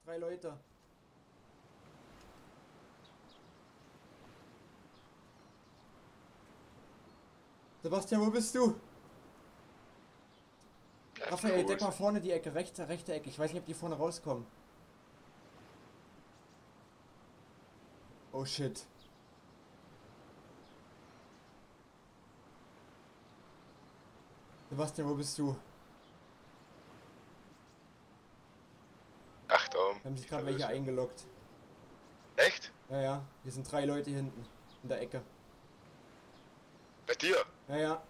3 Leute. Sebastian, wo bist du? Raphael, deck mal vorne die Ecke, rechte Ecke. Ich weiß nicht, ob die vorne rauskommen. Oh shit. Sebastian, wo bist du? Achtung. Haben sich gerade welche eingeloggt. Echt? Ja, ja. Hier sind 3 Leute hinten. In der Ecke. Bei dir? Ja, ja.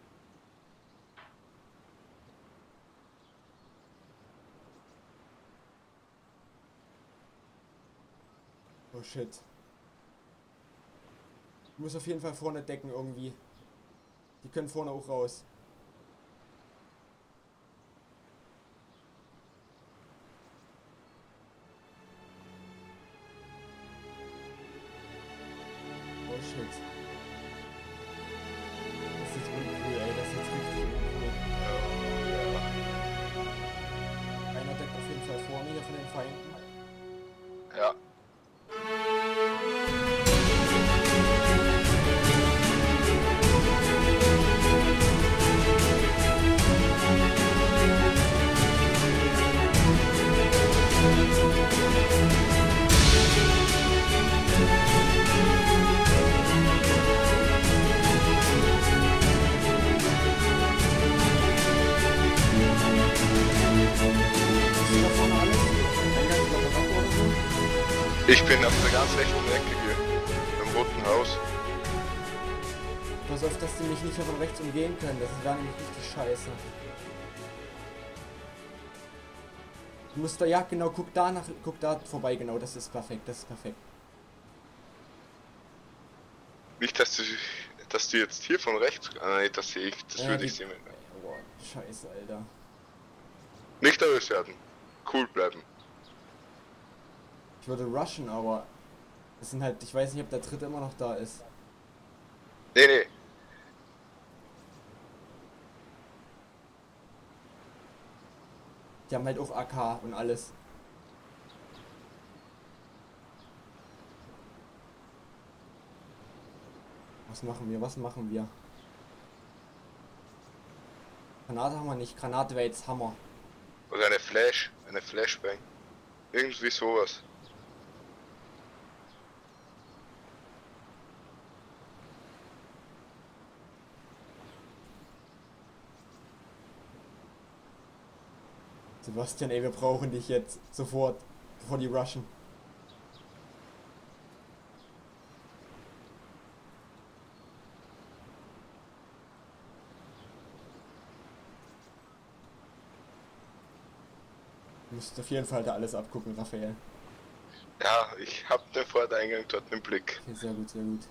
Oh shit. Ich muss auf jeden Fall vorne decken irgendwie. Die können vorne auch raus. Oh shit. Das ist uncool, ey. Das ist jetzt richtig uncool. Einer deckt auf jeden Fall vorne hier von den Feinden. Ja. Ich bin auf der ganz rechten Ecke hier, im roten Haus. Pass auf, dass die mich nicht hier von rechts umgehen können. Das wäre nämlich richtig scheiße. Du musst da, ja genau, guck da vorbei, genau, das ist perfekt, das ist perfekt. Nicht, dass du jetzt hier von rechts... Ah, nee, das sehe ich, das würde ich sehen. Boah, scheiße, Alter. Nicht nervös werden. Cool bleiben. Ich würde rushen, aber es sind halt, ich weiß nicht, ob der dritte immer noch da ist. Nee, nee. Die haben halt auch AK und alles. Was machen wir? Was machen wir? Granate haben wir nicht. Granate wäre jetzt Hammer. Oder eine Flashbang. Irgendwie sowas. Sebastian, ey, wir brauchen dich jetzt sofort, bevor die rushen. Du musst auf jeden Fall da alles abgucken, Raphael. Ja, ich hab den Vordereingang dort im Blick. Okay, sehr gut, sehr gut.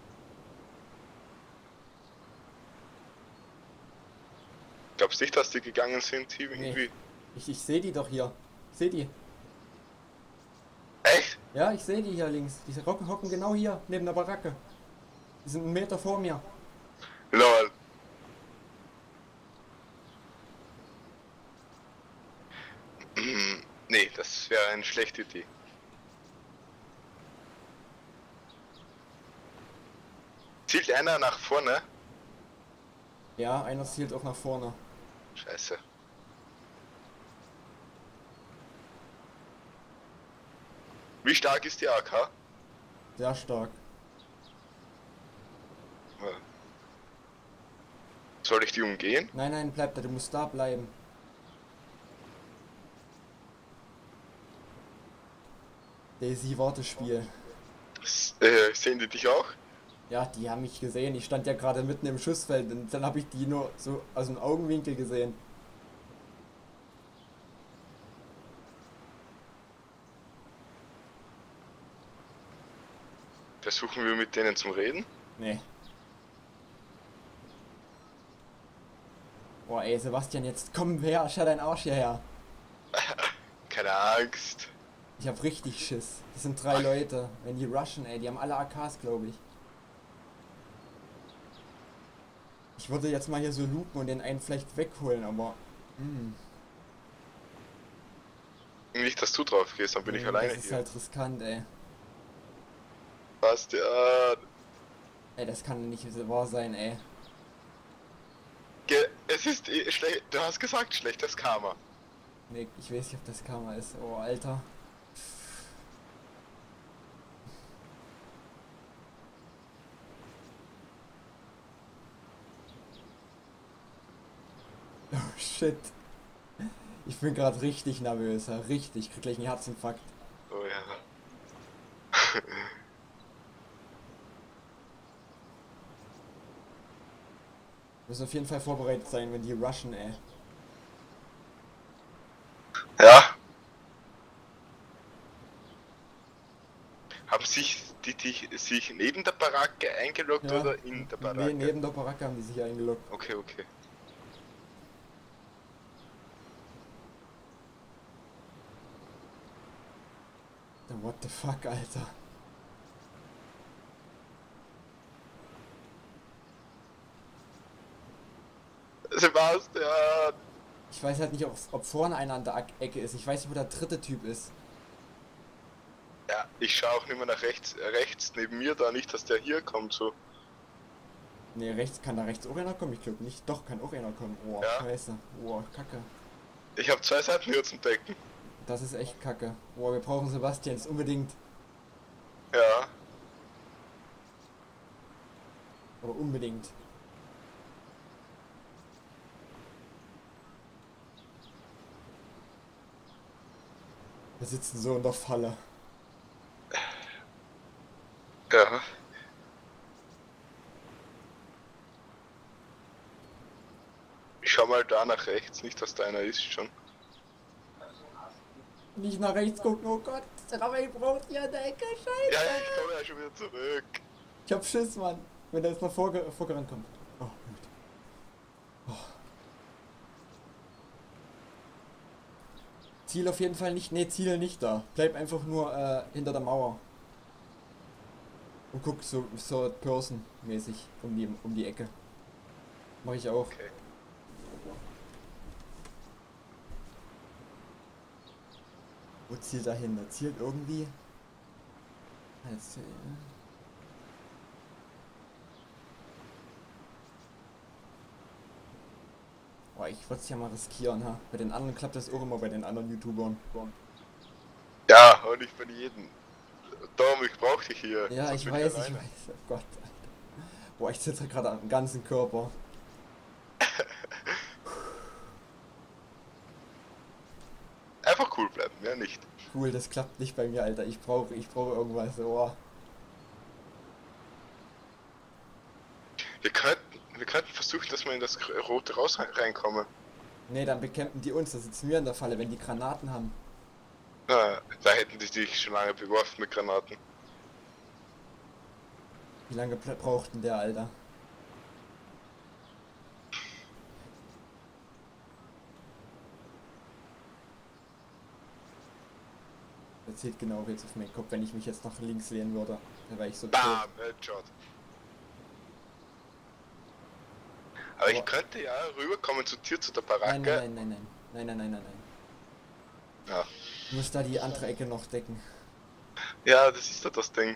Glaubst nicht, dass die gegangen sind irgendwie? Nee. Ich sehe die doch hier. Ich sehe die. Echt? Ja, ich sehe die hier links. Die hocken genau hier, neben der Baracke. Die sind 1 Meter vor mir. Lol. Nee, das wäre eine schlechte Idee. Zielt einer nach vorne? Ja, einer zielt auch nach vorne. Scheiße. Wie stark ist die AK? Sehr stark. Soll ich die umgehen? Nein, nein, bleib da, du musst da bleiben. Daisy Wartespiel. Sehen die dich auch? Ja, die haben mich gesehen. Ich stand ja gerade mitten im Schussfeld und dann habe ich die nur so aus dem Augenwinkel gesehen. Versuchen wir mit denen zum Reden? Nee. Boah, ey, Sebastian, jetzt komm her, schau deinen Arsch hierher. Keine Angst. Ich hab richtig Schiss. Das sind 3 Leute. Wenn die rushen, ey, die haben alle AKs, glaube ich. Ich würde jetzt mal hier so loopen und den einen vielleicht wegholen, aber... Nicht, dass du drauf gehst, dann bin ich alleine Das ist hier. halt riskant, ey. Bastian! Ey, das kann nicht wahr sein, ey. Es ist schlecht. Du hast gesagt, schlechtes Karma. Nee, ich weiß nicht, ob das Karma ist. Oh, Alter. Oh, shit. Ich bin gerade richtig nervös, ja. Richtig. Ich krieg gleich einen Herzinfarkt. Oh ja. Wir müssen auf jeden Fall vorbereitet sein, wenn die rushen, ey. Ja. Haben sich neben der Baracke eingeloggt Ja. oder in der Baracke? Nee, neben der Baracke haben die sich eingeloggt. Okay, okay. What the fuck, Alter. Sebastian! Ich weiß halt nicht, ob vorne einer an der Ecke ist. Ich weiß nicht, wo der dritte Typ ist. Ja, ich schaue auch nicht mehr nach rechts, rechts neben mir da, nicht, dass der hier kommt so. Nee, rechts kann da rechts auch einer kommen? Ich glaube nicht. Doch, kann auch einer kommen. Oh, Ja. scheiße. Oh, kacke. Ich habe 2 Seiten hier zum Decken. Das ist echt kacke. Oh, wir brauchen Sebastian jetzt unbedingt. Ja. Aber unbedingt. Wir sitzen so in der Falle. Ja. Ich schau mal da nach rechts, nicht, dass da einer ist schon. Nicht nach rechts gucken, oh Gott. Raphael braucht hier an der Ecke, scheiße. Ja, ich komme ja schon wieder zurück. Ich hab Schiss, Mann. Wenn der jetzt noch vorgerannt kommt. Oh, gut. Oh. Ziel auf jeden Fall nicht. Nee, Ziel nicht da. Bleib einfach nur hinter der Mauer. Und guck so Person-mäßig um die Ecke. Mach ich auch. Okay. Wo zielt er hin? Er zielt irgendwie. Jetzt, boah, ich würde es ja mal riskieren, ha. Bei den anderen klappt das auch immer, bei den anderen YouTubern. Ja, und nicht von jedem. Dom, ich brauch dich hier. Ja, sonst ich bin weiß. alleine. Oh Gott, Alter. Boah, ich sitze gerade am ganzen Körper. Einfach cool bleiben, mehr nicht. Cool, das klappt nicht bei mir, Alter. Ich brauche irgendwas. Oh. Wir könnten versuchen, dass wir in das rote Raus reinkommen. Nee, dann bekämpfen die uns. Da sitzen wir in der Falle, wenn die Granaten haben. Da hätten die dich schon lange beworfen mit Granaten. Wie lange braucht denn der, Alter? Der zählt genau jetzt auf meinen Kopf, wenn ich mich jetzt nach links lehnen würde. Dann wäre ich so tot. Bam, Headshot. Aber ich könnte ja rüberkommen zu dir, zu der Baracke. Nein. Ja. Du musst da die andere Ecke noch decken. Ja, das ist doch das Ding.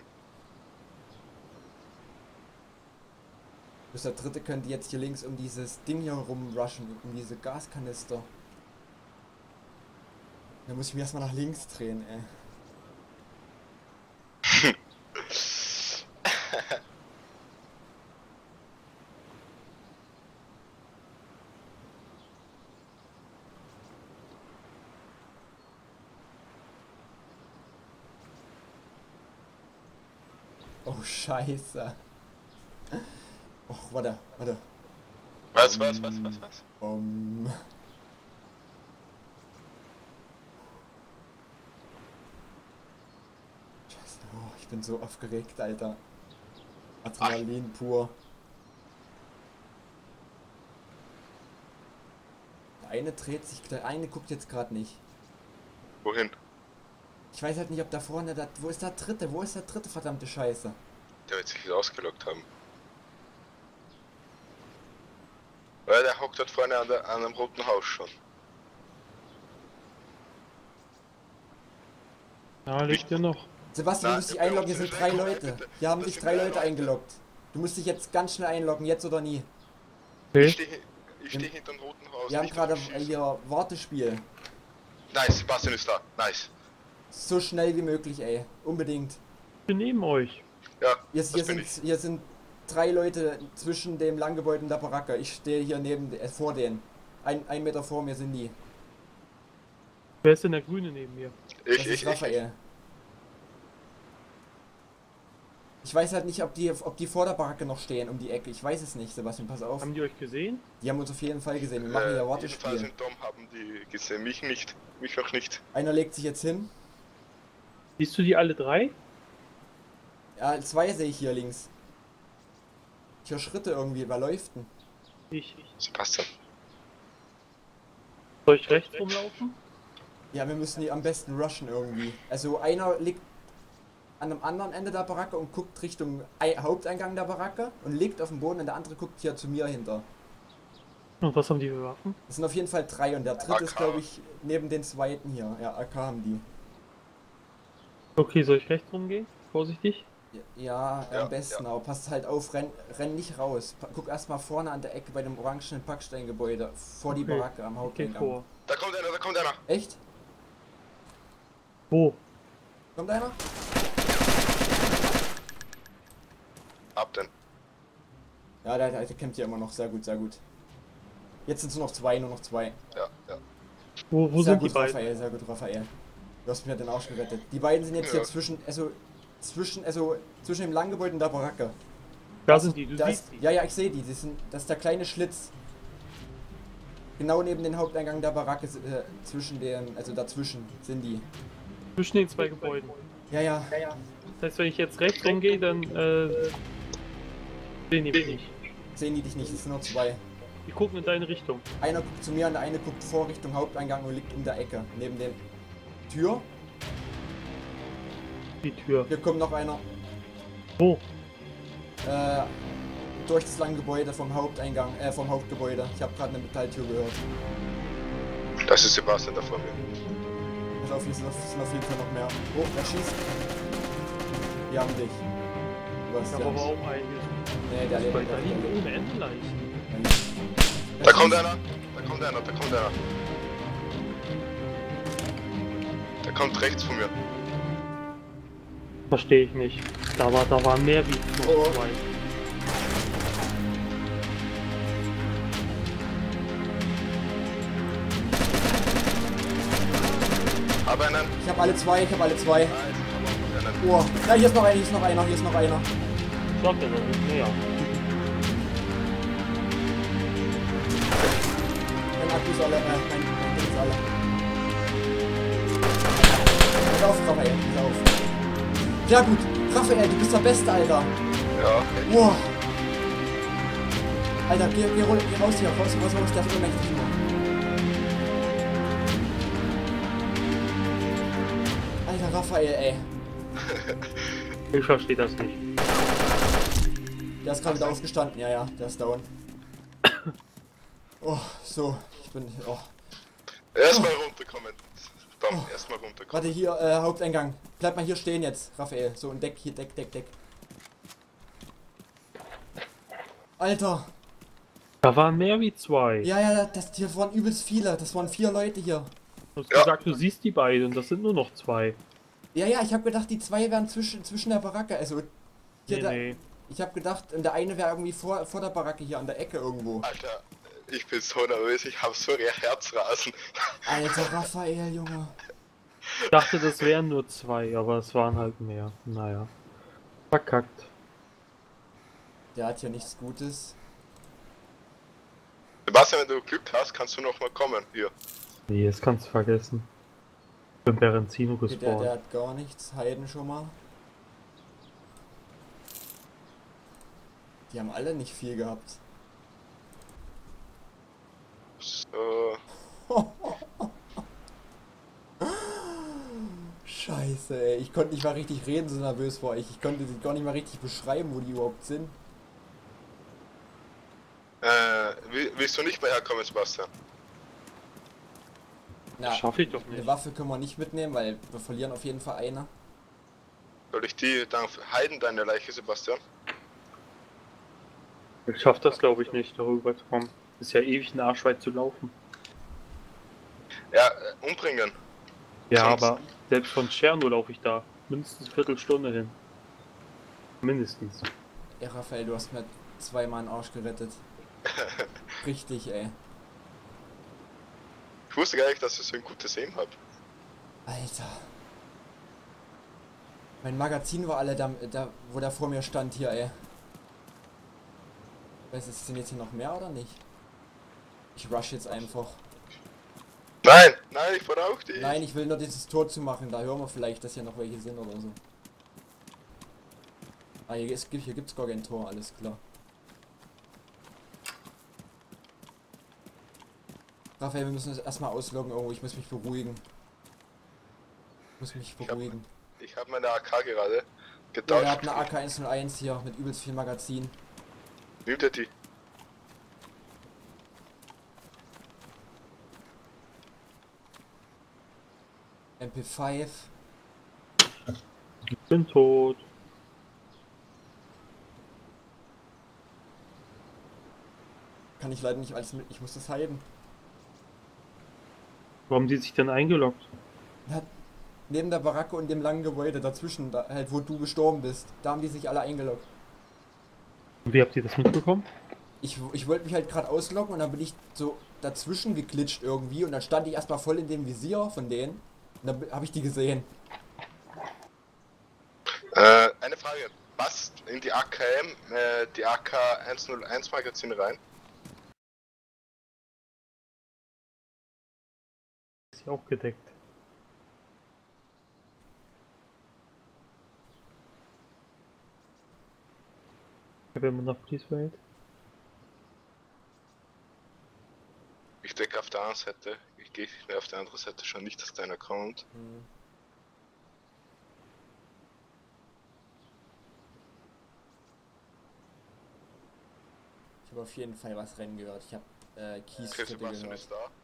Bis der dritte könnte jetzt hier links um dieses Ding hier rumrushen, um diese Gaskanister. Da muss ich mich erstmal nach links drehen, ey. Oh, scheiße. Och, warte. Was? Scheiße. Oh, ich bin so aufgeregt, Alter. Adrenalin pur. Der eine guckt jetzt gerade nicht. Wohin? Ich weiß halt nicht, ob da vorne, wo ist der dritte? Verdammte Scheiße? Der wird sich ausgelockt haben. Weil der hockt dort vorne an einem roten Haus schon. Ja, liegt ja noch. Sebastian, du musst dich einloggen, hier sind 3 Leute. bitte. Hier haben Das sich sind 3 drei Leute Leute. eingeloggt. Du musst dich jetzt ganz schnell einloggen, jetzt oder nie. Okay. Ich stehe hinter dem roten Haus. Wir haben nicht, dass gerade ich schieße. hier Wartespiel. Nice, Sebastian ist da. Nice. So schnell wie möglich, ey. Unbedingt. Ich bin neben euch. Ja, Hier sind 3 Leute zwischen dem Langgebäude und der Baracke. Ich stehe hier vor denen. Ein Meter vor mir sind die. Wer ist denn der Grüne neben mir? Das ist Raphael. Ich weiß halt nicht, ob die vor der Baracke noch stehen, um die Ecke. Ich weiß es nicht, Sebastian, pass auf. Haben die euch gesehen? Die haben uns auf jeden Fall gesehen. Wir machen hier Jedenfalls Wartespiel. in Dom haben die gesehen, mich nicht. Mich noch nicht. Einer legt sich jetzt hin. Siehst du die alle 3? Ja, 2 sehe ich hier links. Ich höre Schritte irgendwie, wer läuft denn? Ich. Sebastian. Soll ich rechts rumlaufen? Ja, wir müssen die am besten rushen irgendwie. Also einer liegt an einem anderen Ende der Baracke und guckt Richtung Haupteingang der Baracke und liegt auf dem Boden und der andere guckt hier zu mir hinter. Und was haben die für Waffen? Das sind auf jeden Fall 3 und der dritte ist, AK. glaube ich, neben den zweiten hier. Ja, AK haben die. Okay, soll ich rechts rumgehen? Vorsichtig. Ja, Ja, am besten, aber passt halt auf, renn nicht raus. Guck erstmal vorne an der Ecke bei dem orangenen Packsteingebäude vor die Okay. Baracke am Geh Haupteingang. vor. Da kommt einer, da kommt einer. Echt? Wo? Kommt einer? Ab denn. Ja, der kämpft hier immer noch. Sehr gut, sehr gut. Jetzt sind es nur noch 2, nur noch 2. Ja, ja. Wo Sehr sind die gut, beiden? Raphael, sehr gut, Raphael. Du hast mir den Arsch gerettet. Die beiden sind jetzt Ja. hier zwischen dem Langgebäude und der Baracke. Da sind die, du Da siehst ist, die. ja, ich sehe die. Das ist der kleine Schlitz. Genau neben den Haupteingang der Baracke, dazwischen sind die. Zwischen den 2 Gebäuden. Ja, ja. Das heißt, wenn ich jetzt rechts rumgehe, dann sehen die mich nicht. Sehen die dich nicht, es sind nur 2. Die gucken in deine Richtung. Einer guckt zu mir und der eine guckt vor Richtung Haupteingang und liegt in der Ecke. Neben der Tür. Die Tür. Hier kommt noch einer. Wo? Durch das lange Gebäude vom Haupteingang, vom Hauptgebäude. Ich habe gerade eine Metalltür gehört. Das ist Sebastian da vor mir. Pass auf, hier sind auf jeden Fall noch mehr. Oh, wer schießt? Die haben dich. Du hast Ich habe aber auch einiges. Nee, der lebt Da nicht. liegen ohne Ende Leichen. Da kommt einer. Da kommt einer, da kommt einer. Der kommt rechts von mir. Verstehe ich nicht. Da war mehr wie nur Oh. 2. Hab einen. Ich habe alle 2, Nice, ich hab auch noch einen. Oh, na, hier ist noch einer, hier ist noch einer. Sagt er, das ist mehr. Mein Akku ist alle, mein Ding ist alle. Pass auf, Raphael, pass auf. Ja gut, Raphael, du bist der Beste, Alter. Ja, Boah. Alter, geh raus hier, raus, der ist ohnmächtig nur. Alter, Raphael, ey. Ich verstehe das nicht. Der ist gerade wieder aufgestanden, ja, der ist down. Oh, so, ich bin, oh. erstmal runterkommen. Dom, erstmal runterkommen. Warte, hier, Haupteingang. Bleib mal hier stehen jetzt, Raphael. So, und Deck, hier, Deck. Alter. Da waren mehr wie 2. Ja, hier waren übelst viele. Das waren 4 Leute hier. Du hast Ja. gesagt, du siehst die beiden, das sind nur noch 2. Ja, ich habe gedacht, die 2 wären zwischen der Baracke. Also, hier, Nee. ich habe gedacht, und der eine wäre irgendwie vor der Baracke hier an der Ecke irgendwo. Alter, ich bin so nervös, ich hab so Herzrasen. Alter, Raphael, Junge. Ich dachte, das wären nur 2, aber es waren halt mehr. Naja. Verkackt. Der hat hier nichts Gutes. Sebastian, wenn du Glück hast, kannst du noch mal kommen. Hier. Nee, das kannst du vergessen. Ich bin Berenzino Okay, gespawnt. der hat gar nichts. Heiden schon mal. Die haben alle nicht viel gehabt. So. Scheiße, ey. Ich konnte nicht mal richtig reden, so nervös war ich. Ich konnte sie gar nicht mal richtig beschreiben, wo die überhaupt sind. Willst du nicht mehr herkommen, Sebastian? Na, Das schaffe ich doch eine nicht. Waffe können wir nicht mitnehmen, weil wir verlieren auf jeden Fall eine. Soll ich die dann heiden, deine Leiche, Sebastian? Ich schaffe das glaube ich nicht, darüber zu kommen. Ist ja ewig ein Arsch weit zu laufen. Ja, umbringen. Ja, Sonst- aber selbst von Tscherno laufe ich da mindestens eine Viertelstunde hin. Mindestens. Ja, Raphael, du hast mir zweimal den Arsch gerettet. Richtig, ey. Ich wusste gar nicht, dass ich so ein gutes Aim habe. Alter. Mein Magazin war alle da, wo der vor mir stand hier, ey. Weiß es, sind jetzt hier noch mehr oder nicht? Ich rush jetzt einfach. Nein, nein, ich brauche die. Nein, ich will nur dieses Tor zu machen, da hören wir vielleicht, dass hier noch welche sind oder so. Ah, hier gibt's gar kein Tor, alles klar. Raphael, wir müssen uns erstmal ausloggen irgendwo, ich muss mich beruhigen. Ich muss mich beruhigen. Ich habe meine AK gerade Ja, getauscht. er hat eine AK-101 hier mit übelst viel Magazin. Nimmt er die? MP5. Ich bin tot. Kann ich leider nicht alles mit, ich muss das heiden. Warum haben die sich denn eingeloggt? Ja, neben der Baracke und dem langen Gebäude dazwischen, da, halt wo du gestorben bist, da haben die sich alle eingeloggt. Und wie habt ihr das mitbekommen? Ich wollte mich halt gerade ausloggen und dann bin ich so dazwischen geglitscht irgendwie und dann stand ich erstmal voll in dem Visier von denen und dann habe ich die gesehen. Eine Frage. Passt in die AKM die AK-101 Magazin rein? Ist ja auch gedeckt. Ich habe immer noch Please Wait. Ich decke auf der anderen Seite. Ich gehe auf der anderen Seite schon nicht, dass deiner kommt. Ich habe auf jeden Fall was Rennen gehört. Ich habe Okay, Kiesschritte Sebastian gehört. ist da.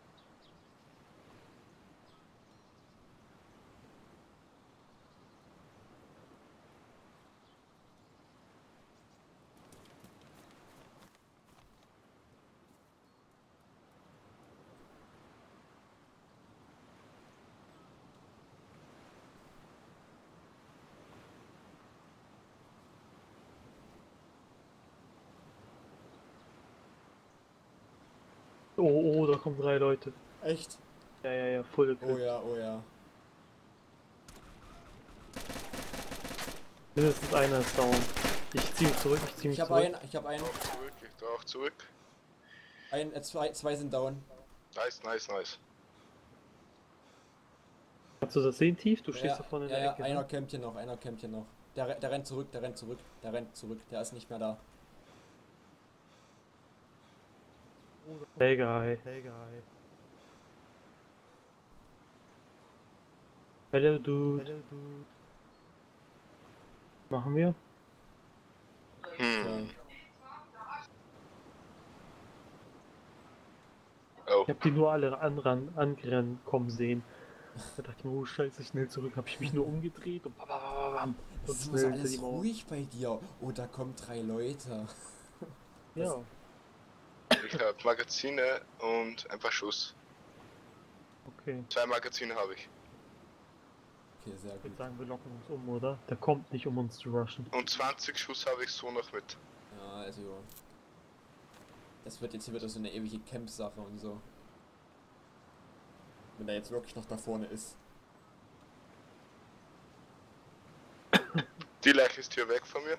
Oh, da kommen 3 Leute. Echt? Ja, voll Oh ja, oh ja. Mindestens einer ist down. Ich ziehe mich zurück, Ich habe einen, ich habe einen. Ich dreh auch zurück. Zwei sind down. Nice, nice, nice. Kannst du das sehen, Tief? Du stehst Ja, da vorne in ja, der ja, Ecke. einer Ne? campt hier noch, einer campt hier noch. Der rennt zurück, der rennt zurück, der rennt zurück, der ist nicht mehr da. Hey guy. Hello dude. Machen wir? Hm. Ich Oh. hab die nur alle angerannt kommen sehen. Da dachte ich mir, oh scheiße, schnell zurück. Hab ich mich nur umgedreht und bam. Es Und ist immer so schnell hinter alles die Mauer. ruhig bei dir. Oh, da kommen 3 Leute. Ja. Ich habe Magazine und ein paar Schuss. Okay. 2 Magazine habe ich. Okay, sehr Ich würde gut. sagen, wir locken uns um, oder? Der kommt nicht, um uns zu rushen. Und 20 Schuss habe ich so noch mit. Ja, also. Das wird jetzt hier wieder so eine ewige Camp-Sache und so. Wenn er jetzt wirklich noch da vorne ist. Die Leiche ist hier weg von mir.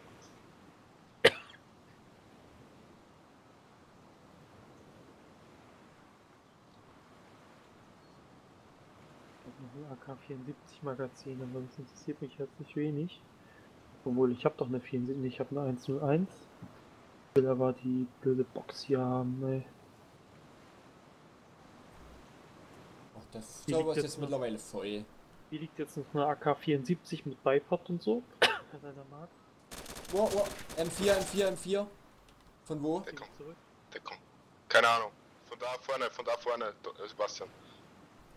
AK-74 Magazin, aber das interessiert mich jetzt nicht wenig. Obwohl, ich habe doch eine 74, ich habe eine 101. Ich will aber die blöde Box hier haben, ey. Ach, das Die Server liegt ist jetzt jetzt noch- mittlerweile voll. Hier liegt jetzt noch eine AK-74 mit Bipod und so. Wenn einer mag. Oh, oh, M4, M4, M4. Von wo? Der Geh kommt, zurück. der kommt. Keine Ahnung. Von da vorne, Sebastian.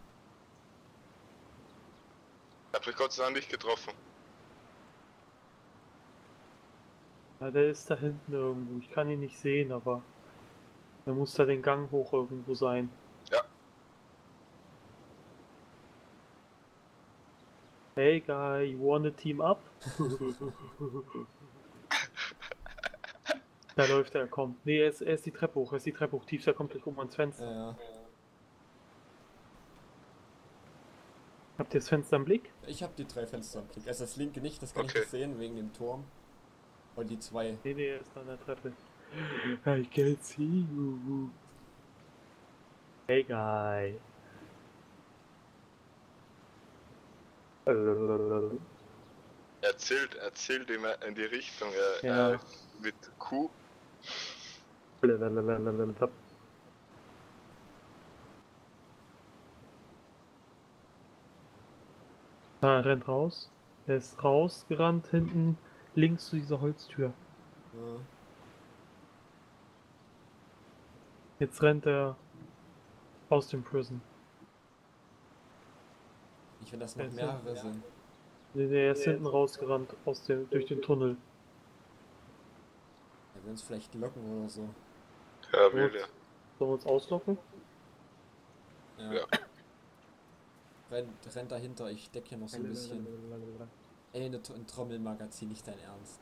Hab mich Gott sei Dank nicht getroffen. Ja, der ist da hinten irgendwo. Ich kann ihn nicht sehen, aber er muss da den Gang hoch irgendwo sein. Ja. Hey guy, you wanna team up? Da läuft er, kommt. Nee, er ist die Treppe hoch, er ist die Treppe hoch. Tief, da kommt gleich oben ans Fenster. Ja. Habt ihr das Fenster im Blick? Ich habe die 3 Fenster im Blick. Also das linke nicht, das kann ich Okay. nicht sehen, wegen dem Turm. Und die 2. Nee, er ist da an der Treppe. I can see you. Hey guy. Erzählt immer in die Richtung, Ja. mit Q. Ah, er rennt raus. Er ist rausgerannt, hinten links zu dieser Holztür. Ja. Jetzt rennt er aus dem Prison. Ich will, dass noch Jetzt mehrere sind- sind. Nee, er ist hinten rausgerannt durch den Tunnel. Er will uns vielleicht locken oder so. Ja, will ja. Sollen wir uns auslocken? Ja. Ja. Rennt dahinter, ich decke hier noch so ein bisschen. Ey, ein Trommelmagazin, nicht dein Ernst.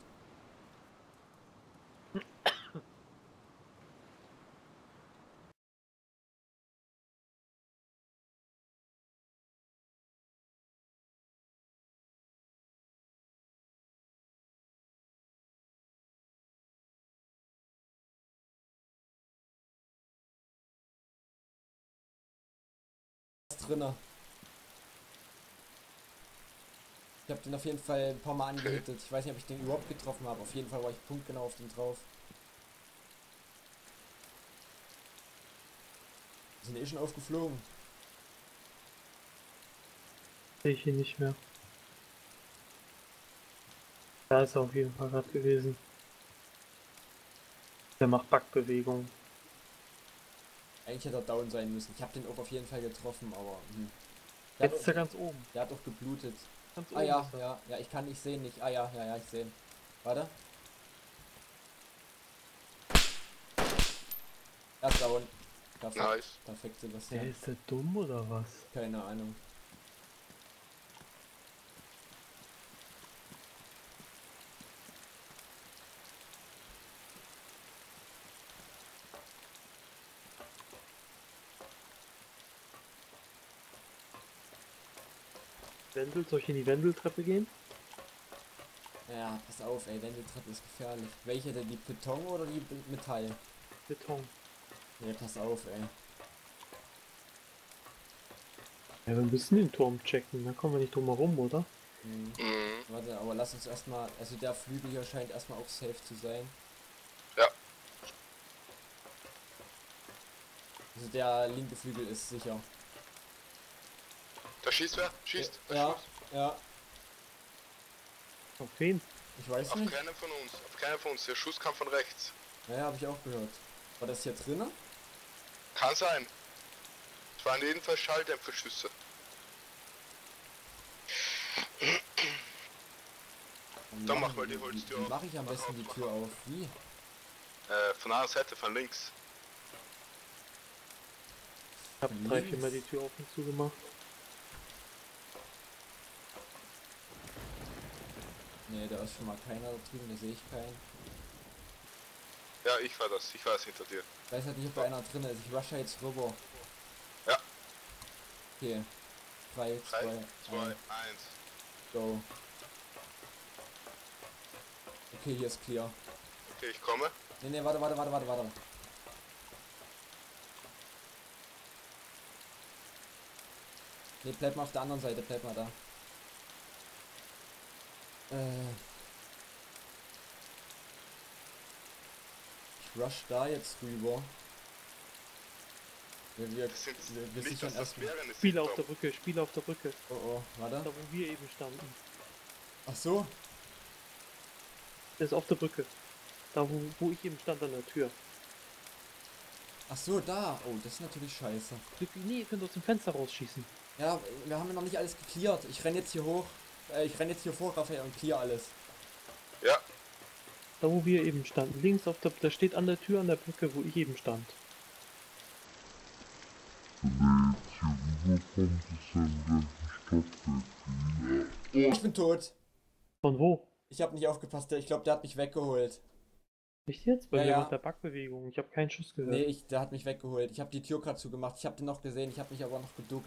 Was drinne? Ich habe den auf jeden Fall ein paar Mal angehittet. Ich weiß nicht, ob ich den überhaupt getroffen habe. Auf jeden Fall war ich punktgenau auf den drauf. Die sind eh schon aufgeflogen. Sehe ich ihn nicht mehr. Da ist er auf jeden Fall gerade gewesen. Der macht Backbewegungen. Eigentlich hätte er down sein müssen. Ich habe den auch auf jeden Fall getroffen, aber... Jetzt ist er ganz oben. Der hat auch geblutet. Ganz Ah oben ja, ist er. ja, ich kann nicht sehen, nicht. Ah ja, ich sehe ihn. Warte. Er ist down. Perfekt. Nice. Perfekt, Der Sebastian. ist der dumm oder was? Keine Ahnung. Wendel, soll ich in die Wendeltreppe gehen? Ja, pass auf, ey, Wendeltreppe ist gefährlich. Welche denn, die Beton oder die Metall? Beton. Ne, pass auf, ey. Ja, wir müssen den Turm checken, da kommen wir nicht drum herum, oder? Hm. Mhm. Warte, aber lass uns erstmal, also der Flügel hier scheint erstmal auch safe zu sein. Ja. Also der linke Flügel ist sicher. Da schießt wer? Schießt. Da Ja, schießt. ja, Auf wen? ich weiß Auf nicht. keinen von uns. Auf keinen von uns. Der Schuss kam von rechts. Naja, habe ich auch gehört. War das hier drinnen? Kann sein. Es waren jedenfalls Schalldämpferschüsse. Dann mach mal die Holztür Wie auf. mache ich am Mach besten auf, die mach Tür auf. auf? Wie? Von der anderen Seite, von links. Ich habe Von 3-4 links. Mal die Tür auf und zu gemacht. Ne, da ist schon mal keiner da drüben, da sehe ich keinen. Ja, ich war das. Ich war es hinter dir. Ich weiß halt nicht, ob da einer drin ist. Ich rushe jetzt rüber. Ja. Okay. 3, 3, 2, 2, 1. go. Okay, hier ist clear. Okay, ich komme. Ne, warte. Ne, bleib mal auf der anderen Seite, bleib mal da. Ich rush da jetzt rüber. Wir Das sind wir nicht, sichern dass das erstmal. wäre eine Spieler auf Sitcom. der Brücke, Spieler auf der Brücke. Oh, oh, Da warte. wo wir eben standen. Ach so. Der ist auf der Brücke. Da wo ich eben stand an der Tür. Ach so, da. Oh, das ist natürlich scheiße. Nee, ihr könnt aus dem Fenster rausschießen. Ja, wir haben ja noch nicht alles geklärt. Ich renn jetzt hier hoch. Ich renn jetzt hier vor, Raphael, und clear alles. Ja, Da wo wir eben standen, links auf der, da steht an der Tür an der Brücke, wo ich eben stand. Ich bin tot. Von wo? Ich habe nicht aufgepasst. Ich glaube, der hat mich weggeholt. Nicht jetzt? Bei Ja, mir ja. mit der Backbewegung. Ich habe keinen Schuss gehört. Nee, der hat mich weggeholt. Ich habe die Tür gerade zugemacht. Ich habe den noch gesehen. Ich habe mich aber noch geduckt.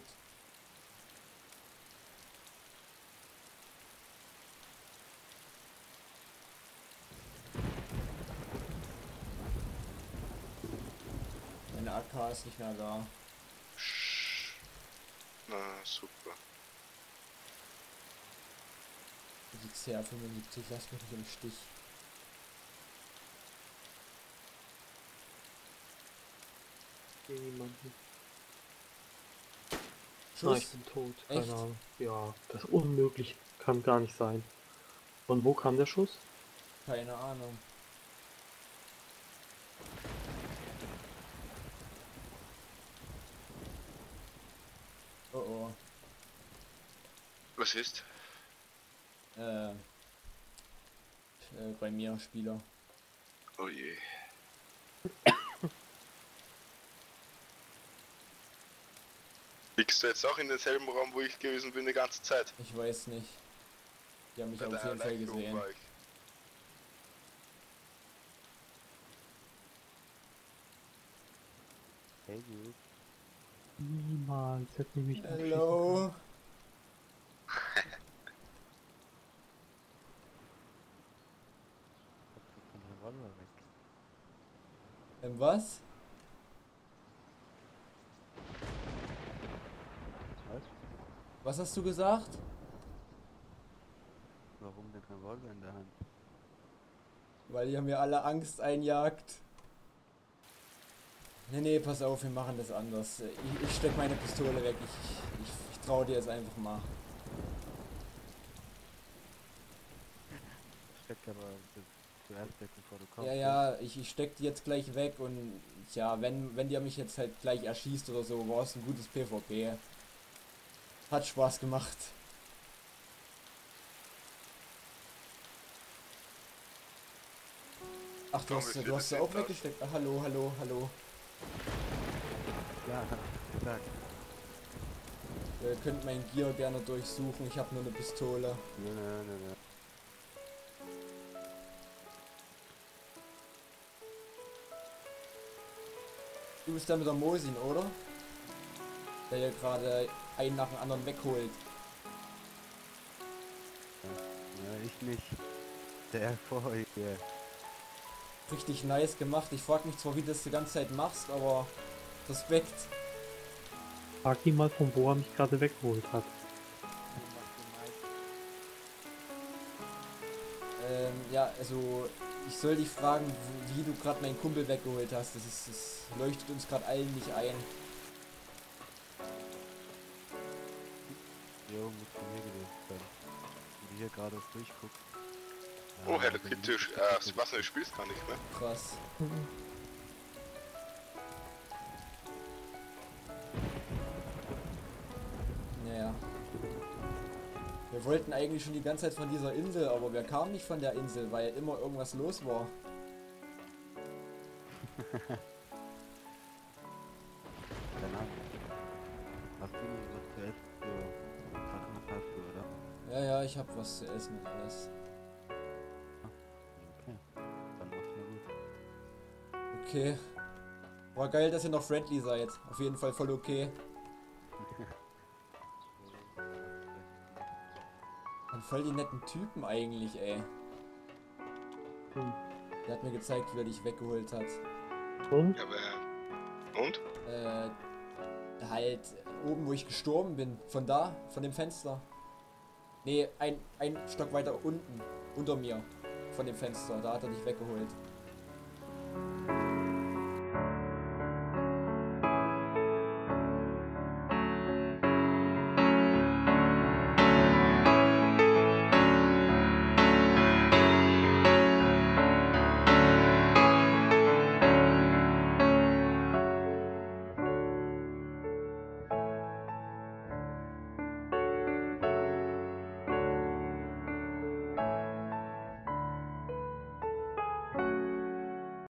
Meine AK ist nicht mehr da. na super. Die CR75, lass mich nicht im Stich. Ich sehe niemanden. Schuss? Ich bin tot. Keine Echt? Ahnung. Ja, das ist unmöglich. Kann gar nicht sein. Von wo kam der Schuss? Keine Ahnung. Oh oh. Was ist? Bei mir Spieler. Oh je. Liegst du jetzt auch in demselben Raum, wo ich gewesen bin die ganze Zeit? Ich weiß nicht. Die haben mich Bei auf der jeden Fall Erleichterung gesehen. war ich. Hey, gut. Niemals hätte mich nicht Hallo. Ich hab den Revolver weg. Was? Was? Was hast du gesagt? Warum den Revolver in der Hand? Weil ihr mir alle Angst einjagt. Nee, pass auf, wir machen das anders. Ich steck meine Pistole weg. Ich trau dir jetzt einfach mal. Steck aber zuerst weg, bevor du kommst. Ja, ich steck die jetzt gleich weg und ja, wenn der mich jetzt halt gleich erschießt oder so, war es ein gutes PvP. Hat Spaß gemacht. Ach, du hast sie auch weggesteckt. Ah, hallo. Ja, hab ich gesagt. Ihr könnt mein Gear gerne durchsuchen, ich habe nur eine Pistole. Nö. Du bist der mit der Mosin, oder? Der hier gerade einen nach dem anderen wegholt. Ja, ich nicht. Der vorher. Richtig nice gemacht. Ich frag mich zwar, wie du das die ganze Zeit machst, aber Respekt. Frag ihn mal, von wo er mich gerade weggeholt hat. Ja, also ich soll dich fragen, wie du gerade meinen Kumpel weggeholt hast. Das leuchtet uns gerade allen nicht ein. Jo, muss von mir gewesen sein. Wie du hier gerade durchguckst. Oh, Hello Kitty, Sebastian, du spielst gar nicht mehr. Krass. Naja. Wir wollten eigentlich schon die ganze Zeit von dieser Insel, aber wir kamen nicht von der Insel, weil immer irgendwas los war. Keine Ahnung. Hast du was zu essen? So Sachen hast du, oder? Ja, ich hab was zu essen und alles. Okay. Dann mach's mir gut. Okay. War geil, dass ihr noch friendly seid. Auf jeden Fall voll okay. Und voll die netten Typen eigentlich, ey. Der hat mir gezeigt, wie er dich weggeholt hat. Und? Ja, aber. Und? Halt oben, wo ich gestorben bin. Von da, von dem Fenster. Nee, ein Stock weiter unten. Unter mir. Von dem Fenster. Da hat er dich weggeholt.